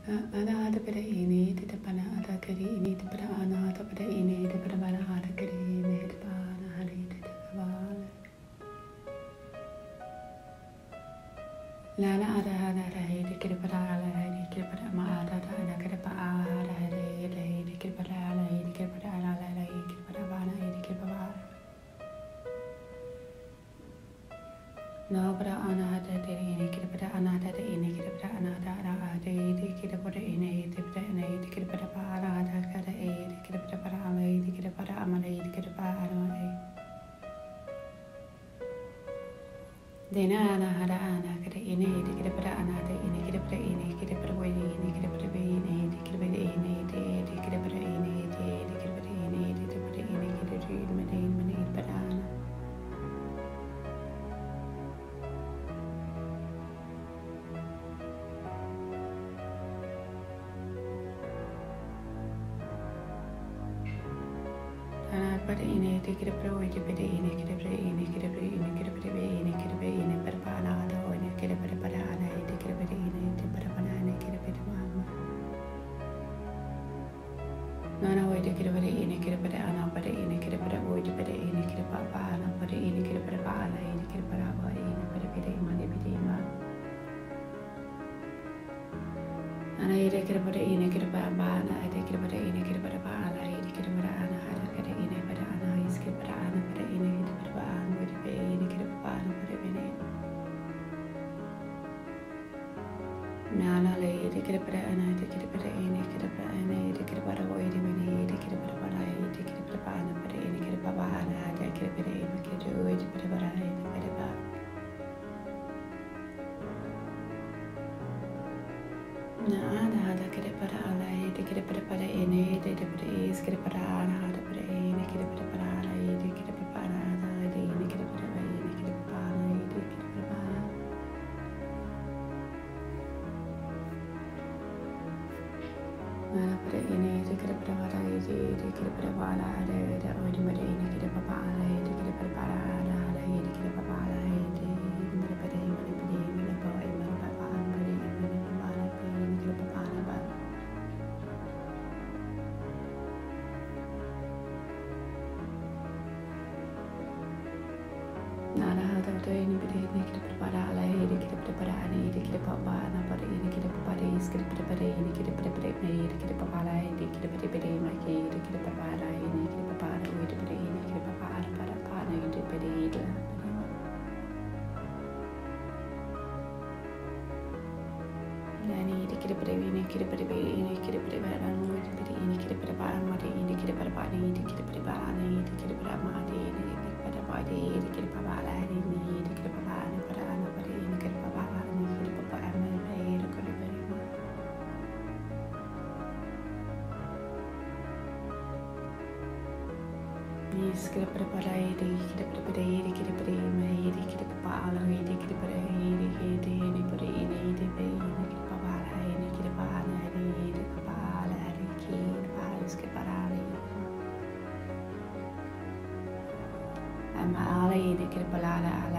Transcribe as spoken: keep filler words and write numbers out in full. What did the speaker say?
Anahata pada ini tidak pada ada kiri ini tidak pada anahata pada ini tidak pada pada ada kiri ini tidak pada hari tidak kabar. Lana ada ada hari tidak pada ada hari tidak pada ma ada ada tidak pada ada hari tidak pada ada tidak pada ada hari tidak pada pada tidak pada. No pada anahata dari ini tidak pada anahata dari ini tidak pada anahata ada hari tidak pada ini tidak pada ini tidak pada pada ada hari tidak pada pada hari tidak pada amalai tidak pada amalai. Dena ana hada ana kada ini kada pada ana ada ini kada pada ini kada pada ini ini kada pada ini kada pada ini ini kada pada ini ini kada pada ini kada pada ini kada pada ini mana ini pada ana. Ana pada ini kada pada ini pada ini kada pada ini kada pada ini kada pada ini kada pada ini pada ana ada ini kada pada pada ana ini kada pada ini pada pada ana kada pada mama. Nana wajah kada pada ini kada pada ana pada ini kada pada wajah pada ini kada pada ana pada ini kada pada ana ini kada pada apa ini pada pada mana pada mana. Ana ini kada pada ini kada pada ana ini kada pada ini kada pada ana ini kada pada ana ada kada ini pada ana ini kada pada ana pada ini kada pada ana pada ini kada pada ana pada ini. Nana le ini kada pada ana ini kada pada ini kada pada ana ini kada pada wajah ini ini kada pada pada ini kada pada ana pada ini kada pada ana ada kada pada ini kada wajah pada pada ini kada pada. Nah, ada ada kada pada ala ini kada pada pada ini kada pada is kada pada ana ada pada ini kada pada pada ala ini kada pada ana ada ini kada pada ini kada pada ana ini kada pada ana. Nah, pada ini kada pada pada ini kada pada ala ada ada wajib pada ini kada pada ala ini kada pada pada ana ada ini kada pada ala ini kada pada ini kada pada ini kada pada ini kada pada ana ini kada pada ana ba. Nana hada pada ini pada ini kada pada ala ini kada pada ana ini kada pada ana pada ini kada pada is kada pada ini kada pada pada ini kada pada ala ini kada pada pada ini kada pada ala ini kada pada ana ini pada ini kada pada ana pada ana ini pada ini. Ini kita pada ini kita pada ini kita pada barang ini pada ini kita pada barang mati ini kita pada barang ini kita pada barang ini kita pada mati ini pada mati ini kita pada barang ini kita pada barang pada anak pada ini kita pada barang ini kita pada barang ini kita pada barang ini kita pada barang ini kita pada barang ini kita pada ini kita pada barang ini kita pada ini ini pada ini ini pada ini ini kita pada hari ini kita pada hari kita pada kita pada hari ama ala ini kita pada ala